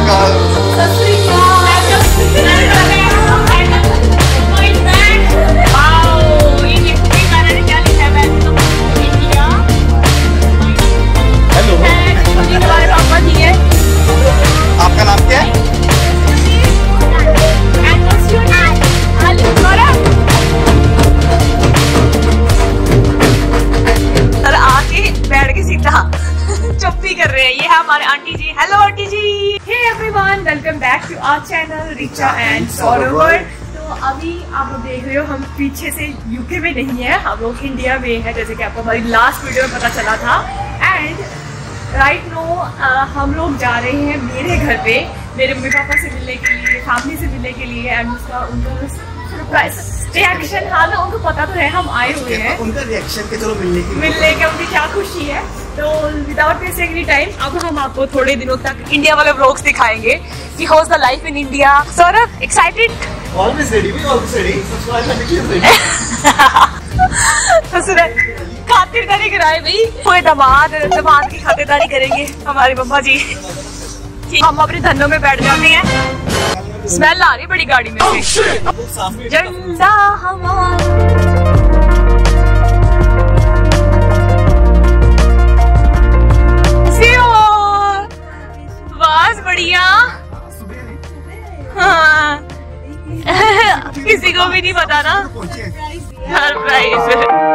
आपका नाम क्या है? सर आके बैठ के सीधा चुप्पी कर रहे हैं। ये है हमारे aunty ji. Hello aunty ji. Hey everyone, welcome back to our channel Richa and Sarovar. तो अभी आप लोग देख रहे हो हम पीछे से यूके में नहीं है, हम लोग इंडिया में है, जैसे कि आपको हमारी लास्ट वीडियो में पता चला था। एंड राइट नो हम लोग जा रहे हैं मेरे घर पे मेरे मम्मी पापा से मिलने के लिए, फैमिली से मिलने के लिए। एंड उसका उनका सरप्राइज रिएक्शन, हाँ ना उनको पता तो है हम आए हुए हैं, उनका रिएक्शन के चलो मिलने के उनकी क्या खुशी है। तो विदाउट वेस्टिंग एनी टाइम अब हम आपको थोड़े दिनों तक इंडिया वाले व्लॉग्स दिखाएंगे कि how's the life in India. Saurabh excited? Always ready, we always ready, subscribe ready. खातिरदारी कराए भाई, कोई दामाद की खातिरदारी करेंगे हमारे मम्मा जी। हम अपने धनों में बैठ जाते हैं। स्मेल आ रही बड़ी गाड़ी में से। झंडा हमारा बस बढ़िया। हाँ किसी को भी नहीं पता ना सरप्राइज।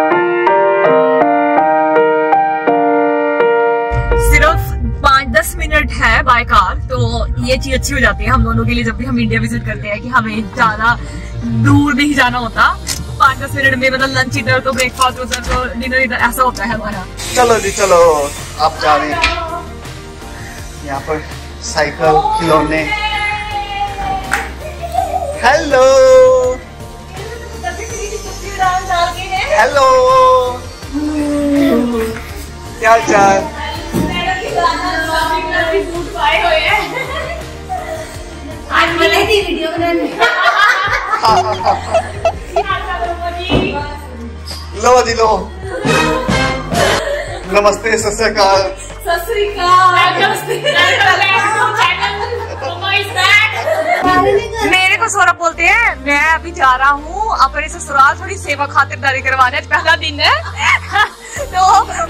सिर्फ 5-10 मिनट है बाय कार, तो ये चीज अच्छी हो जाती है हम दोनों के लिए जब भी हम इंडिया विजिट करते हैं कि हमें ज्यादा दूर नहीं जाना होता। 5-10 मिनट में मतलब लंच इधर तो ब्रेकफास्ट उधर तो डिनर इधर, ऐसा होता है हमारा। चलो जी चलो, आप जा रहे हैं यहाँ पर साइकिल खिलौने। हेलो हेलो, क्या हाल चाल? वीडियो बनाने लो जी लो, नमस्ते, सत श्री अकाल। मेरे को सौरभ बोलते हैं, मैं अभी जा रहा हूँ अपने ससुराल थोड़ी सेवा खातिरदारी करवाने, आज पहला दिन है। तो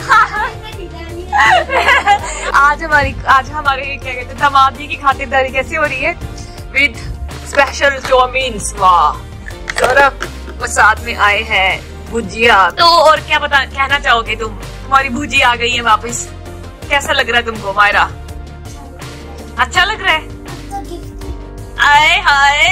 आज हमारे क्या कहते हैं दामाद जी की खातिरदारी कैसी हो रही है विद स्पेशल चौमीन्स। वाह सौरभ वो साथ में आए हैं भुजिया। तो और क्या कहना चाहोगे तुम? तुम्हारी भुजी आ गई है वापस, कैसा लग रहा है तुमको मायरा? अच्छा लग रहा है? आए हाय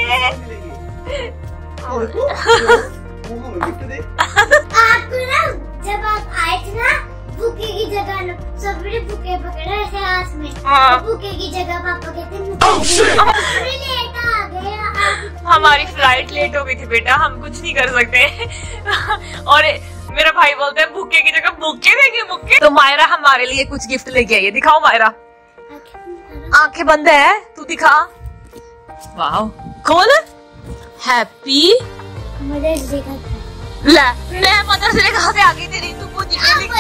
आपको ना जब आप आए थे ना बुके की जगह सबने बुके पकड़े थे हाथ में, बुके की जगह पापा कहते लेट आ गए। हमारी फ्लाइट लेट हो गई थी बेटा, हम कुछ नहीं कर सकते। और मेरा भाई बोलता है बुके की जगह बुके देंगे बुके। तो मायरा हमारे लिए कुछ गिफ्ट लेके आई है, दिखाओ मायरा। आंखें बंद है, तू दिखा। वाह कौन है? हैप्पी मदर्स डे का। ले मैं मदर्स डे कहाँ से आ गई तेरी? तू मुझे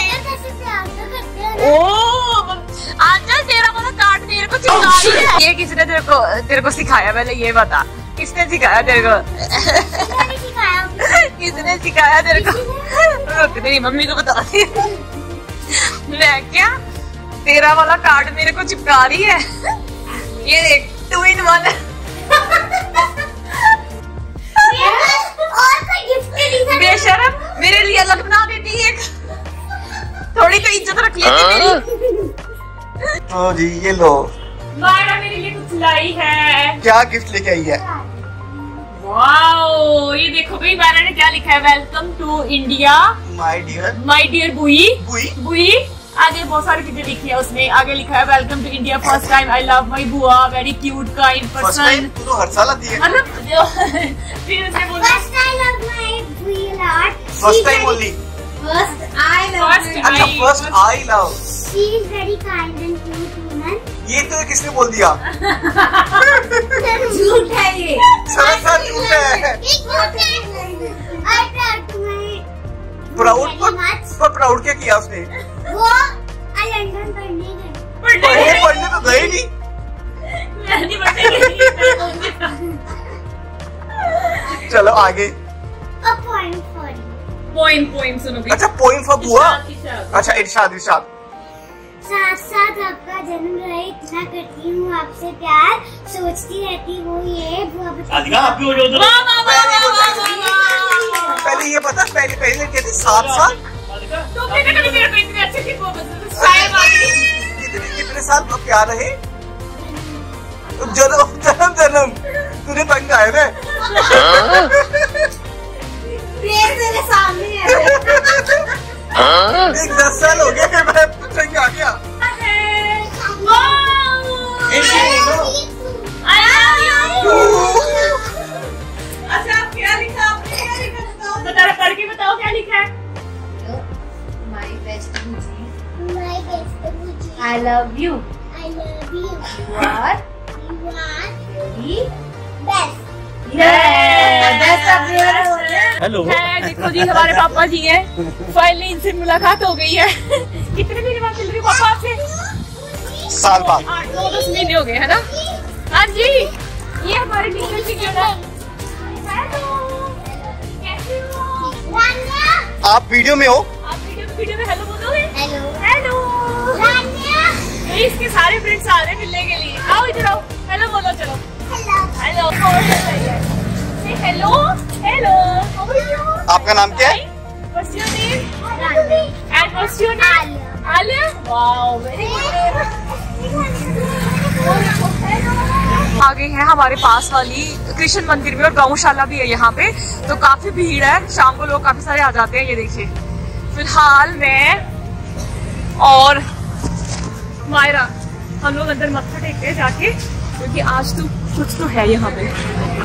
आंचल तेरा वाला कार्ड मेरे को चिपका रही है। ये किसने तेरे को सिखाया? पहले ये बता, किसने सिखाया तेरे को? किसने सिखाया तेरे को? रुक तेरी मम्मी को बता दी। मैं क्या तेरा वाला कार्ड मेरे को चिपका रही है? ये देख 2 in 1। बेशरम, मेरे लिए अलग बना देती है, थोड़ी तो इज्जत रख लेती मेरी। तो जी ये लो, मायरा मेरे लिए कुछ लाई है। क्या गिफ्ट लेके आई है? वाओ ये देखो भाई, मायरा ने क्या लिखा है? Welcome to India my dear बुई बुई। आगे बहुत सारी चीजें लिखी है उसने। आगे लिखा है welcome to India, first time I love my बुआ, वेरी क्यूट काइंड पर्सन। तू तो हर साल आती है। मतलब फिर उसने बोला first time only. First I love. First I love. She is very kind and cute woman. ये तो किसने बोल दिया? झूठ है ये, सरासर झूठ है। प्राउड क्या किया उसने? वो लंदन पढ़ने गए। पढ़ने तो गए नहीं। हैप्पी बर्थडे के लिए। चलो आगे। पोइम सुनो भी। अच्छा पोइम फॉर बुआ। इरशाद। अच्छा इरशाद। साथ साथ आपका जन्म रहे, इतना करती हूँ आपसे प्यार, सोचती रहती हूँ ये बुआ पहले ये पता, पहले कहते 7 साल। तुमने कभी मेरे को इतने अच्छे से शायर मांगी। कितने साल का प्यार रहे? जन्म तूने तंग आए थे। मेरे सामने है। 10 साल हो गए मैं तंग आ गया। अच्छा क्या लिखा आपने? क्या लिखा बताओ, पढ़ के बताओ क्या लिखा है। My best Fuji. I love you. I love you. You are very best. Hello. है देखो जी हमारे पापा जी हैं, फाइनली इनसे मुलाकात हो गई है। कितने दिन बाद मिल रही पापा आपसे? साल बाद। 8-10 महीने हो गए है ना। हाँ जी ये हमारे टीचर की जो है। कैसे हो? आप वीडियो में हो? आप वीडियो में हेलो बोलोगे? Hello. हेलो। इसके सारे फ्रेंड्स आ रहे हैं मिलने के लिए। आओ इधर आओ, हेलो बोलो चलो। Hello. Hello hello hello. आपका नाम क्या है? What's your name? Rani. And what's your name? Alia. Wow, very good. आ गए हैं हमारे पास वाली कृष्ण मंदिर में और गौशाला भी है यहाँ पे, तो काफी भीड़ है। शाम को लोग काफी सारे आ जाते हैं। ये देखिए फिलहाल मैं और मायरा हम लोग अंदर मत्था टेकते हैं जाके, क्योंकि आज तो कुछ तो है यहाँ पे।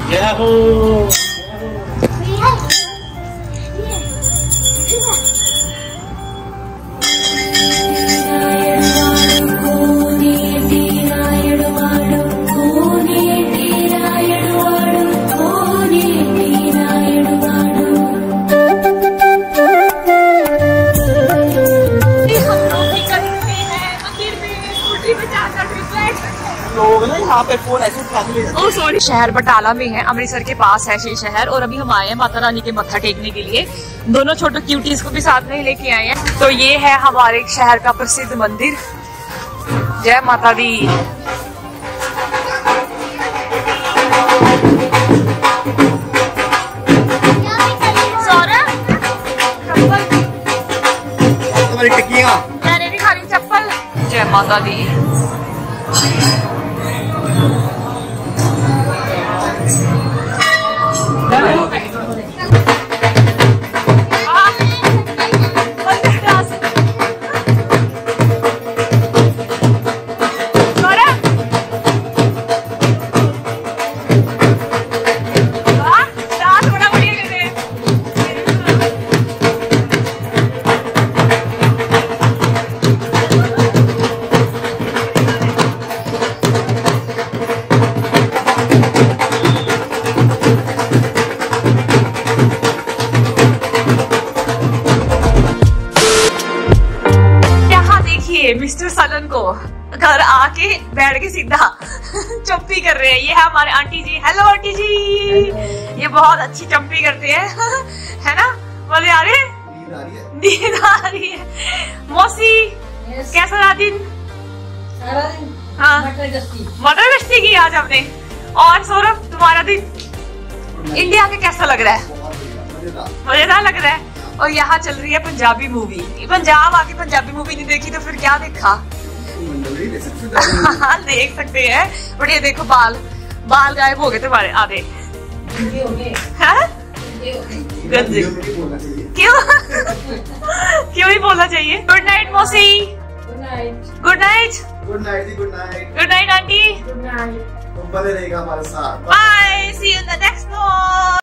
यहाँ पे फोन ऐसे उठा के ले जाते हैं। Oh sorry. शहर बटाला में है, अमृतसर के पास है ये शहर, और अभी हम आए हैं माता रानी के मत्था टेकने के लिए। दोनों छोटे क्यूटीज को भी साथ में लेके आए हैं। तो ये है हमारे शहर का प्रसिद्ध मंदिर। जय माता दी। तुम्हारी टिक्कियाँ। मैंने भी खाली चप्पल। जय माता दी। मिस्टर सलन को घर आके बैठ के सीधा चंपी कर रहे हैं। ये है हमारे aunty ji. Hello aunty ji. ये बहुत अच्छी चंपी करते हैं है ना। बोले आ रहे नींद आ रही है। मौसी कैसा रहा दिन? हाँ मटर गश्ती की आज आपने। और सौरभ तुम्हारा दिन इंडिया के कैसा लग रहा है? मजेदार लग रहा है। और यहाँ चल रही है पंजाबी मूवी। पंजाब आके पंजाबी मूवी नहीं देखी तो फिर क्या देखा? देख सकते हैं। बट ये देखो बाल गायब हो गए तुम्हारे आधे। गंदे क्यों? क्यों ही बोलना चाहिए? गुड नाइट मौसी। Good night. Good night. Good night. Good night aunty. Good night. बने रहेगा हमारे साथ। Bye. See you in the next vlog.